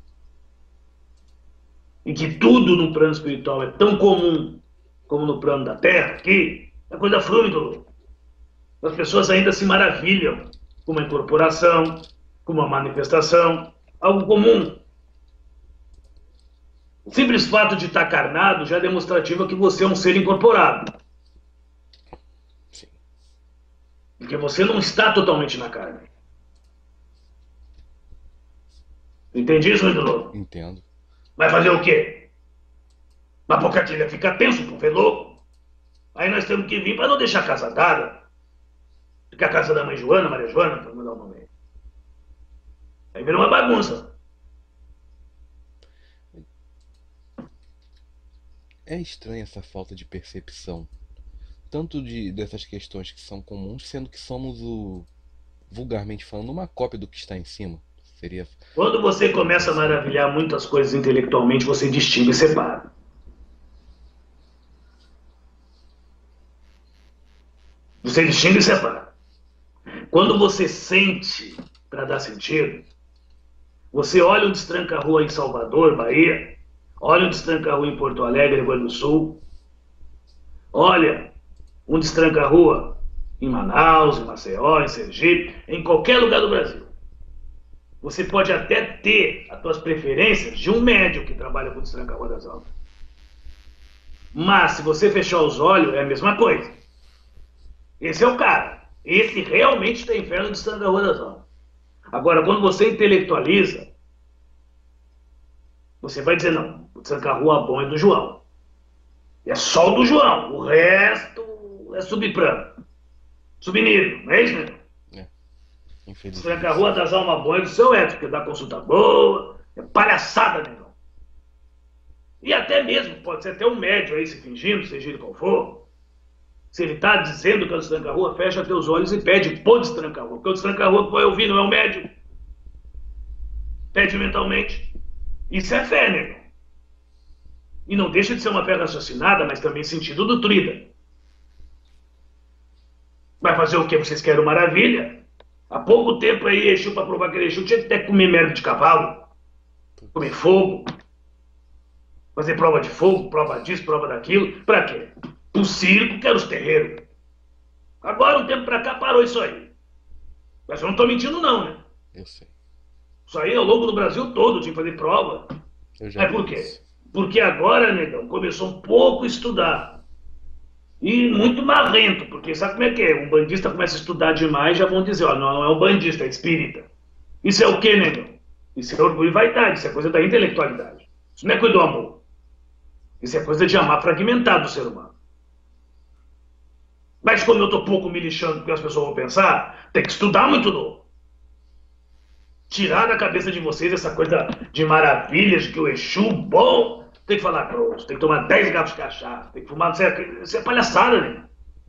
e que tudo no plano espiritual é tão comum como no plano da Terra, aqui, é coisa fluida. As pessoas ainda se maravilham com uma incorporação, com uma manifestação, algo comum. O simples fato de estar carnado já é demonstrativo que você é um ser incorporado.
Sim.
Porque você não está totalmente na carne. Entende isso, muito louco?
Entendo.
Vai fazer o quê? Mas a Pocatila fica tenso, por ver louco. Aí nós temos que vir para não deixar a casa dada. Fica a casa da mãe Joana, Maria Joana, para mudar o nome. Aí vira uma bagunça.
É estranha essa falta de percepção, tanto de, dessas questões que são comuns, sendo que somos, o, vulgarmente falando, uma cópia do que está em cima. Seria...
Quando você começa a maravilhar muitas coisas intelectualmente, você distingue e separa. Você distingue e separa. Quando você sente para dar sentido, você olha o destranca-rua em Salvador, Bahia, olha o destranca-rua em Porto Alegre, Rio Grande do Sul, olha um destranca-rua em Manaus, em Maceió, em Sergipe, em qualquer lugar do Brasil. Você pode até ter as suas preferências de um médium que trabalha com destranca-rua das almas. Mas se você fechar os olhos, é a mesma coisa. Esse é o cara. Esse realmente tem fé no destranca-rua das almas. Agora, quando você intelectualiza, você vai dizer, não, o destranca-rua bom é do João. É só o do João. O resto é subprano. Subnível, não é isso, né? Destranca-rua das almas boas é do seu Edson, porque dá consulta boa, é palhaçada, negão. E até mesmo, pode ser até um médium aí se fingindo, seja ele qual for. Se ele está dizendo que é o destranca-rua, fecha teus olhos e pede pô destranca-rua. Porque o destranca-rua que vai ouvir não é um médium. Pede mentalmente. Isso é fé, negão. E não deixa de ser uma fé raciocinada, mas também sentido nutrida. Vai fazer o que? Vocês querem maravilha? Há pouco tempo aí, Exu, para provar que ele Exu, tinha que até comer merda de cavalo, comer fogo, fazer prova de fogo, prova disso, prova daquilo. Pra quê? Pro circo, que era os terreiros. Agora, um tempo pra cá, parou isso aí. Mas eu não tô mentindo, não, né?
Eu sei.
Isso aí ao longo do Brasil todo, tinha que fazer prova.
Eu já
É por quê? Porque agora, negão, começou um pouco a estudar. E muito marrento, porque sabe como é que é? Um bandista começa a estudar demais, já vão dizer, ó, não, não é um bandista, é espírita. Isso é o quê, negão? Isso é orgulho e vaidade, isso é coisa da intelectualidade. Isso não é coisa do amor. Isso é coisa de amar fragmentado do ser humano. Mas como eu tô pouco me lixando porque as pessoas vão pensar, tem que estudar muito novo. Tirar da cabeça de vocês essa coisa de maravilhas, de que o Exu bom... Tem que falar grosso, tem que tomar dez garrafas de cachaça, tem que fumar, isso é, isso é palhaçada, né?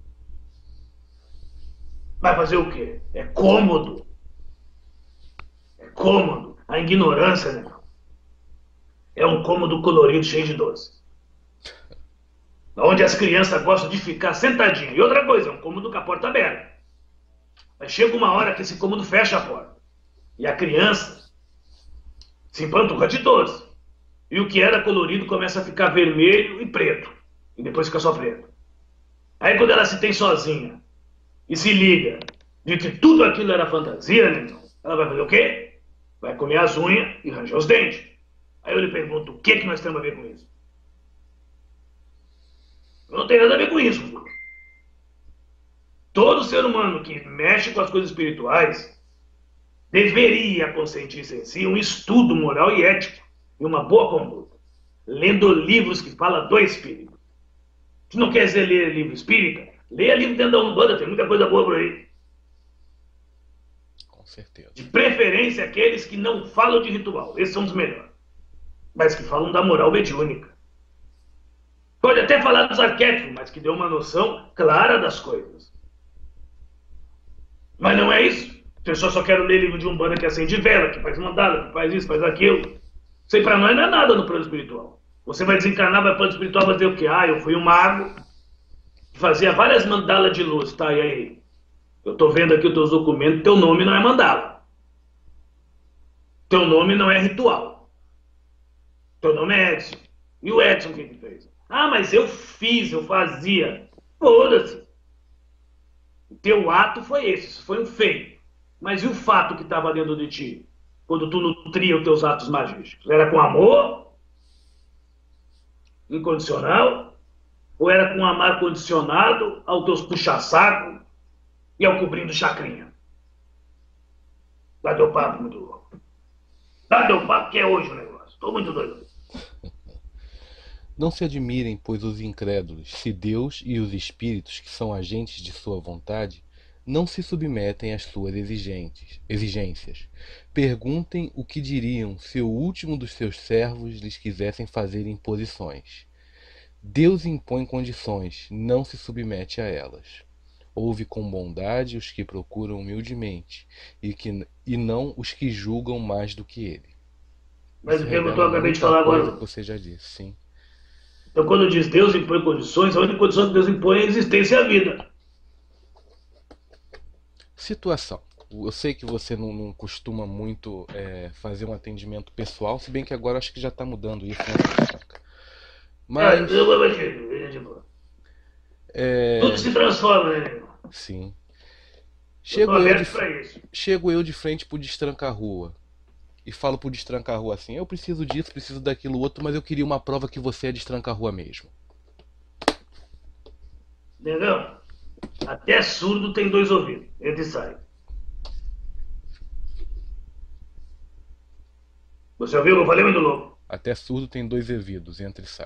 Vai fazer o quê? É cômodo. É cômodo. A ignorância, né? É um cômodo colorido cheio de doces. Onde as crianças gostam de ficar sentadinho. E outra coisa, é um cômodo com a porta aberta. Mas chega uma hora que esse cômodo fecha a porta. E a criança se empanturra de doce. E o que era colorido começa a ficar vermelho e preto. E depois fica só preto. Aí quando ela se tem sozinha e se liga de que tudo aquilo era fantasia, né, então, ela vai fazer o quê? Vai comer as unhas e ranger os dentes. Aí eu lhe pergunto, o que, que nós temos a ver com isso? Não tem nada a ver com isso, filho. Todo ser humano que mexe com as coisas espirituais deveria consentir-se em si um estudo moral e ético e uma boa conduta, lendo livros que falam do espírito. Se não quer dizer ler livro espírita, leia livro dentro da Umbanda, tem muita coisa boa por aí.
Com certeza.
De preferência aqueles que não falam de ritual, esses são os melhores, mas que falam da moral mediúnica. Pode até falar dos arquétipos, mas que dê uma noção clara das coisas. Mas não é isso. A pessoa só quer ler livro de Umbanda que acende vela, que faz mandala, que faz isso, faz aquilo. Isso aí pra nós não é nada no plano espiritual. Você vai desencarnar, vai pro plano espiritual, vai dizer o quê? Ah, eu fui um mago, fazia várias mandalas de luz, tá? E aí? Eu tô vendo aqui os teus documentos, teu nome não é mandala. Teu nome não é ritual. Teu nome é Edson. E o Edson o que que fez? Ah, mas eu fiz, eu fazia. Foda-se. O teu ato foi esse, isso foi um feito. Mas e o fato que estava dentro de ti? Quando tu nutria os teus atos magísticos? Era com amor? Incondicional? Ou era com amar condicionado aos teus puxa-saco e ao cobrindo chacrinha? Dá teu papo muito louco. Dá teu papo que é hoje o negócio. Tô muito doido.
Não se admirem, pois, os incrédulos, se Deus e os espíritos, que são agentes de sua vontade, não se submetem às suas exigências. Perguntem o que diriam se o último dos seus servos lhes quisessem fazer imposições. Deus impõe condições, não se submete a elas. Ouve com bondade os que procuram humildemente, e, que, e não os que julgam mais do que ele.
Mas o que eu acabei de falar agora.
Que você já disse, sim.
Então, quando diz Deus impõe condições, a única condição que Deus impõe é a existência e a vida.
Situação. Eu sei que você não, não costuma muito é, fazer um atendimento pessoal, se bem que agora acho que já está mudando isso, né? Mas...
É, eu vou tipo, é... Tudo se transforma, né?
Sim.
Chego eu,
eu,
de...
Chego eu de frente pro destranca-rua e falo pro destranca-rua assim, eu preciso disso, preciso daquilo outro, mas eu queria uma prova que você é destranca-rua mesmo.
Entendeu? Até surdo tem dois ouvidos. Entra e sai. Você ouviu o que eu falei, muito louco?
Até surdo tem dois ouvidos. Entra e sai.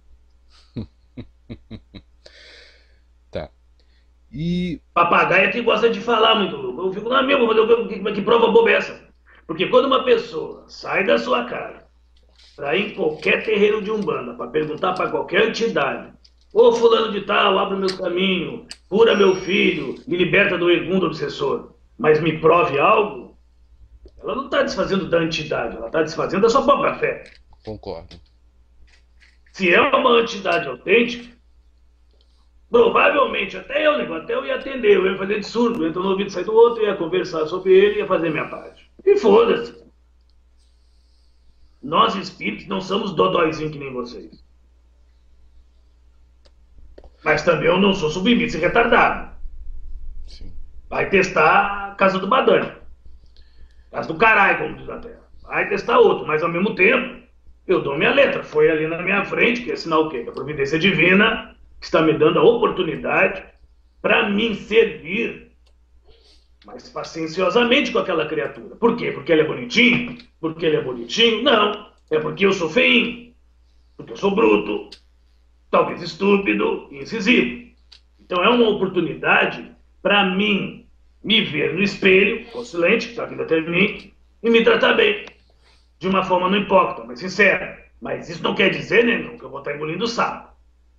Tá. E...
Papagaio é que gosta de falar, muito louco. Eu fico na minha, vou fazer que, que prova boba é essa? Porque quando uma pessoa sai da sua casa para ir em qualquer terreiro de Umbanda, para perguntar para qualquer entidade, ô fulano de tal, abre meu caminho, cura meu filho, me liberta do segundo obsessor, mas me prove algo, ela não está desfazendo da entidade, ela está desfazendo da sua própria fé.
Concordo.
Se é uma entidade autêntica, provavelmente, até eu, nego, até eu ia atender, eu ia fazer de surdo, entra no ouvido, sai do outro, ia conversar sobre ele, ia fazer minha parte. E foda-se. Nós espíritos não somos dodóizinhos que nem vocês. Mas também eu não sou submisso e retardado.
Sim.
Vai testar a casa do Badane. Casa do caralho, como diz a terra. Vai testar outro, mas ao mesmo tempo, eu dou minha letra. Foi ali na minha frente, que é sinal o quê? Que a providência divina está me dando a oportunidade para mim servir mais pacienciosamente com aquela criatura. Por quê? Porque ele é bonitinho? Porque ele é bonitinho? Não. É porque eu sou feinho. Porque eu sou bruto. Talvez estúpido e incisivo. Então é uma oportunidade para mim me ver no espelho, consciente, que está vindo até mim, e me tratar bem. De uma forma não hipócrita, mas sincera. Mas isso não quer dizer, né, não, que eu vou estar engolindo o sapo.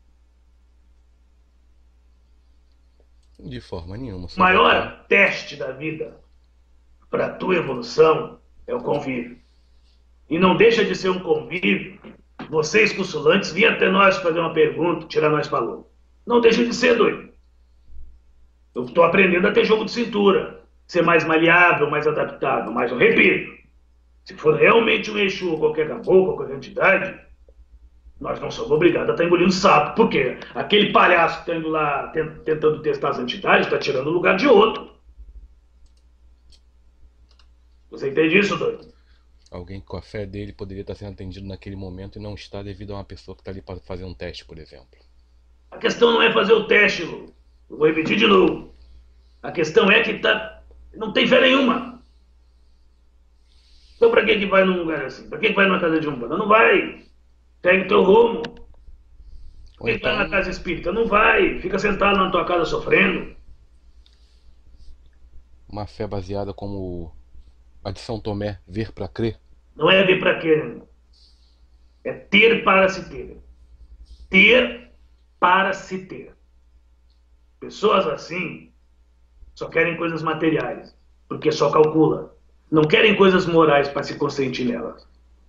De forma nenhuma.
O maior teste da vida para a tua evolução é o convívio. E não deixa de ser um convívio. Vocês, consulantes, vinham até nós fazer uma pergunta, tirar nós falou. Não deixa de ser, doido. Eu estou aprendendo a ter jogo de cintura, ser mais maleável, mais adaptável, mas eu repito, se for realmente um Exu ou qualquer caboclo, qualquer entidade, nós não somos obrigados a estar engolindo sapo. Por quê? Aquele palhaço que está indo lá tentando testar as entidades está tirando o lugar de outro. Você entende isso, doido?
Alguém com a fé dele poderia estar sendo atendido naquele momento e não está devido a uma pessoa que está ali para fazer um teste, por exemplo.
A questão não é fazer o teste, Lu. Eu vou repetir de novo. A questão é que tá... não tem fé nenhuma. Então pra que que vai num lugar assim? Pra que que vai numa casa de umbanda? Não vai. Segue o teu rumo. Por que então... vai na casa espírita? Não vai. Fica sentado na tua casa sofrendo.
Uma fé baseada como a de São Tomé, ver para crer?
Não é ver para crer, não. É ter para se ter. Ter para se ter. Pessoas assim só querem coisas materiais, porque só calcula. Não querem coisas morais para se consentir nelas.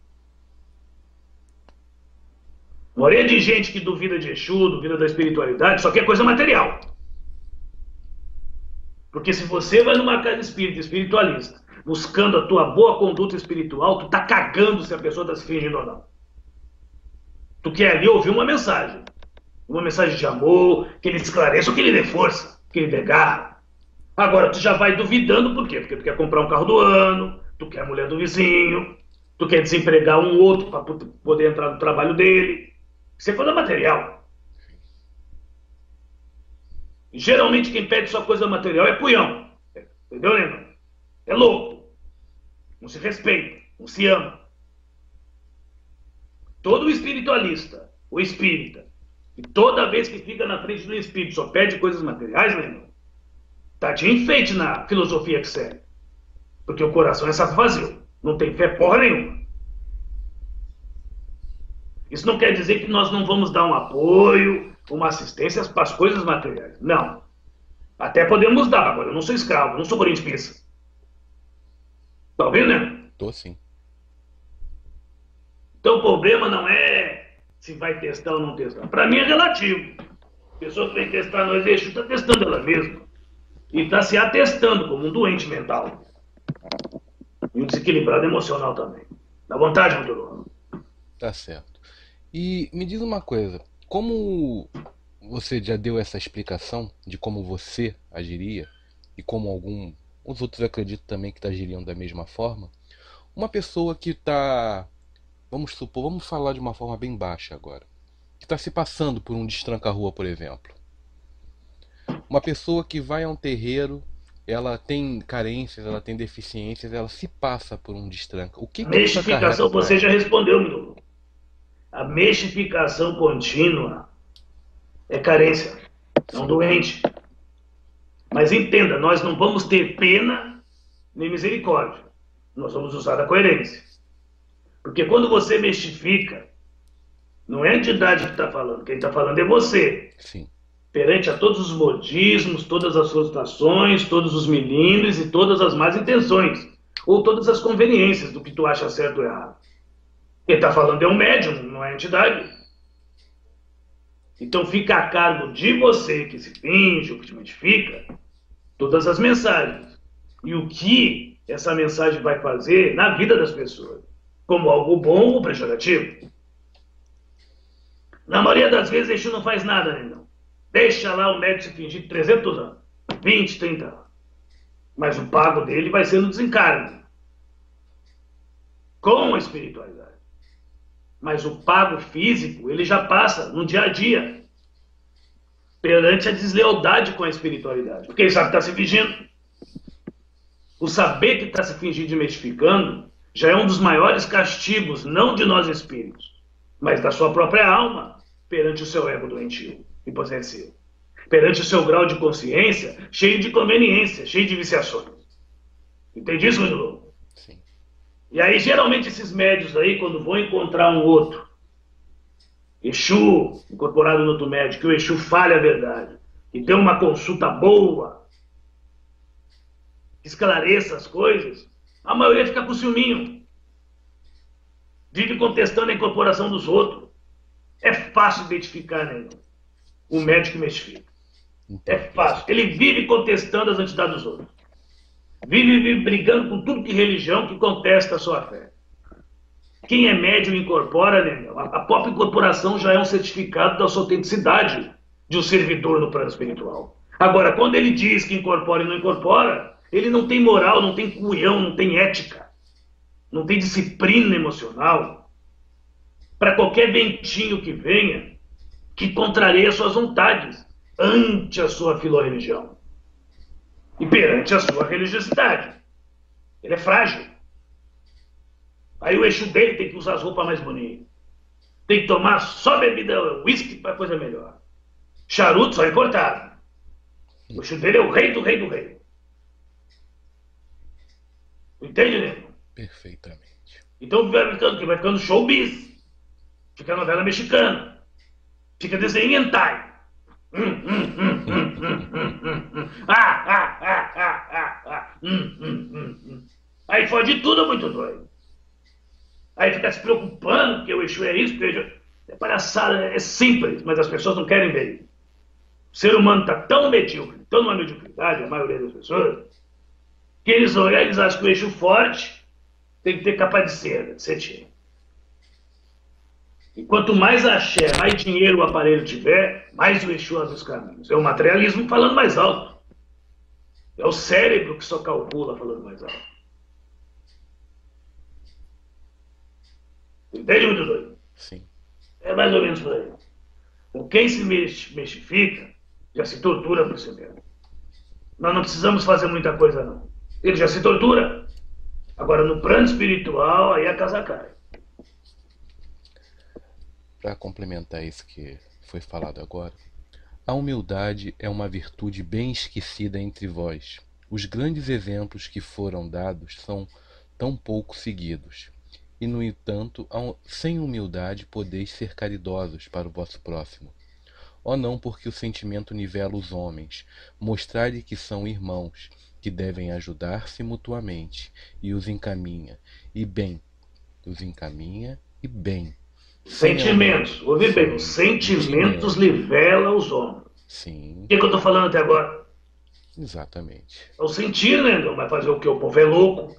A maioria de gente que duvida de Exu, duvida da espiritualidade, só quer coisa material. Porque se você vai numa casa espírita, espiritualista, buscando a tua boa conduta espiritual, tu tá cagando se a pessoa tá se fingindo ou não. Tu quer ali ouvir uma mensagem. Uma mensagem de amor, que ele esclareça, ou que ele dê força, que ele dê garra. Agora, tu já vai duvidando, por quê? Porque tu quer comprar um carro do ano, tu quer a mulher do vizinho, tu quer desempregar um outro para poder entrar no trabalho dele. Isso é coisa material. E, geralmente quem pede só coisa material é punhão. Entendeu, né? É louco. Não se respeita, não se ama. Todo espiritualista, o espírita, e toda vez que fica na frente do espírito só pede coisas materiais, meu irmão, tá de enfeite na filosofia que segue. Porque o coração é saco vazio. Não tem fé porra nenhuma. Isso não quer dizer que nós não vamos dar um apoio, uma assistência para as coisas materiais. Não. Até podemos dar. Agora, eu não sou escravo, não sou corinthians. Tá ouvindo, né?
Tô sim.
Então o problema não é se vai testar ou não testar. Para mim é relativo. A pessoa que vem testar nós Exu está testando ela mesma. E está se atestando como um doente mental. E um desequilibrado emocional também. Dá vontade, doutor.
Tá certo. E me diz uma coisa. Como você já deu essa explicação de como você agiria, e como algum, os outros acreditam também que agiriam da mesma forma, uma pessoa que está, vamos supor, vamos falar de uma forma bem baixa agora, que está se passando por um destranca-rua, por exemplo. Uma pessoa que vai a um terreiro, ela tem carências, ela tem deficiências, ela se passa por um destranca. O que que essa
Mistificação, você já respondeu, meu doutor. A mistificação contínua é carência, é um doente. Mas entenda, nós não vamos ter pena nem misericórdia. Nós vamos usar a coerência. Porque quando você mistifica, não é a entidade que está falando, quem está falando é você.
Sim.
Perante a todos os modismos, todas as frustrações, todos os milindres e todas as más intenções, ou todas as conveniências do que tu acha certo ou errado. Quem está falando é um médium, não é a entidade. Então fica a cargo de você que se finge ou que te modifica todas as mensagens. E o que essa mensagem vai fazer na vida das pessoas, como algo bom ou pejorativo. Na maioria das vezes, Exu não faz nada, né, não. Deixa lá o médico se fingir trezentos anos, vinte, trinta anos. Mas o pago dele vai ser no desencarne, com a espiritualidade. Mas o pago físico, ele já passa no dia a dia, perante a deslealdade com a espiritualidade. Porque ele sabe que está se fingindo. O saber que está se fingindo e mestificando já é um dos maiores castigos, não de nós espíritos, mas da sua própria alma, perante o seu ego doentio e possessivo. Perante o seu grau de consciência, cheio de conveniência, cheio de viciações. Entende isso, meu louco?
Sim.
E aí, geralmente, esses médios aí, quando vão encontrar um outro Exu, incorporado no outro médico, que o Exu fale a verdade, e dê uma consulta boa, que esclareça as coisas, a maioria fica com ciúminho. Vive contestando a incorporação dos outros. É fácil identificar, né? O médico mestifica. É fácil. Ele vive contestando as entidades dos outros. Vive, vive brigando com tudo que religião que contesta a sua fé. Quem é médium incorpora, né? A própria incorporação já é um certificado da sua autenticidade de um servidor no plano espiritual. Agora, quando ele diz que incorpora e não incorpora, ele não tem moral, não tem culhão, não tem ética, não tem disciplina emocional para qualquer ventinho que venha que contraria suas vontades ante a sua filorreligião e perante a sua religiosidade. Ele é frágil. Aí o eixo dele tem que usar as roupas mais bonitas. Tem que tomar só bebida, uísque para coisa melhor. Charuto só importado. O eixo dele é o rei do rei do rei. Entende, né?
Perfeitamente.
Então vai ficando, vai ficando showbiz. Fica novela mexicana. Fica desenho hentai. Hum, hum, hum, hum, hum, hum, hum. Ah, ah, ah, ah, ah, ah. Hum, hum, hum, hum. Aí fode tudo, muito doido. Aí fica se preocupando que o Exu é isso, que o Exu... É palhaçada, é simples, mas as pessoas não querem ver isso. O ser humano está tão medíocre, tão numa mediocridade, a maioria das pessoas, que eles olham e eles acham que o Exu forte tem que ter capa de seda, de cetim. E quanto mais axé, mais dinheiro o aparelho tiver, mais o Exu abre os caminhos. É o materialismo falando mais alto. É o cérebro que só calcula falando mais alto. Entende, muito doido?
Sim.
É mais ou menos por aí. Com quem se mexifica, já se tortura por si mesmo. Nós não precisamos fazer muita coisa, não. Ele já se tortura. Agora, no plano espiritual, aí a casa cai.
Para complementar isso que foi falado agora, a humildade é uma virtude bem esquecida entre vós. Os grandes exemplos que foram dados são tão pouco seguidos. E, no entanto, sem humildade podeis ser caridosos para o vosso próximo. Ó não, porque o sentimento nivela os homens, mostrar-lhe que são irmãos, que devem ajudar-se mutuamente, e os encaminha, e bem, os encaminha e bem.
Sentimentos, ouvi bem, os sentimentos nivelam os homens.
Sim.
O que, que eu estou falando até agora?
Exatamente.
É o sentir, né? Não vai fazer o que? O povo é louco.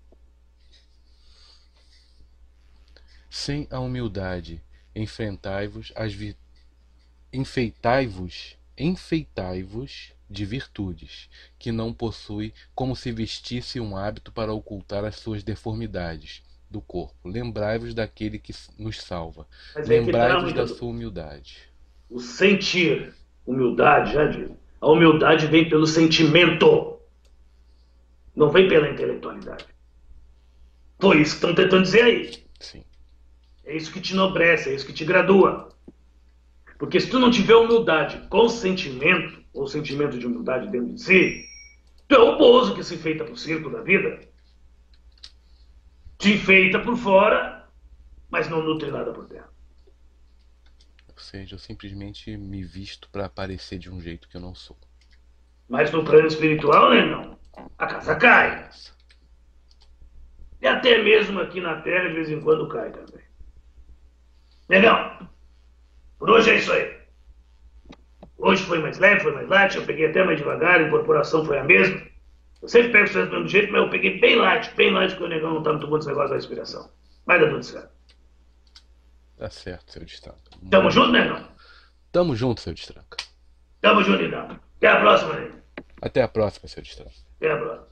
Sem a humildade, enfrentai-vos as vi... enfeitai-vos, enfeitai-vos de virtudes, que não possui, como se vestisse um hábito para ocultar as suas deformidades do corpo. Lembrai-vos daquele que nos salva. Lembrai-vos da sua humildade.
O sentir, humildade, já digo. A humildade vem pelo sentimento, não vem pela intelectualidade. Foi isso que estão tentando dizer aí.
Sim.
É isso que te enobrece, é isso que te gradua. Porque se tu não tiver humildade com sentimento, ou sentimento de humildade dentro de si, tu é o bozo que se enfeita pro circo da vida. Te enfeita por fora, mas não nutre nada por dentro.
Ou seja, eu simplesmente me visto para aparecer de um jeito que eu não sou.
Mas no plano espiritual, né, não? A casa cai. E até mesmo aqui na Terra, de vez em quando, cai também. Negão, por hoje é isso aí. Hoje foi mais leve, foi mais light, eu peguei até mais devagar, a incorporação foi a mesma. Eu sempre pego o do mesmo jeito, mas eu peguei bem light, bem light, porque o negão não tá muito bom desse negócio da respiração. Mas dá tudo certo.
Tá certo, seu Destranca.
Tamo junto, negão?
Tamo junto, seu Destranca.
Tamo junto, então. Até a próxima, né?
Até a próxima, seu Destranca.
Até a próxima.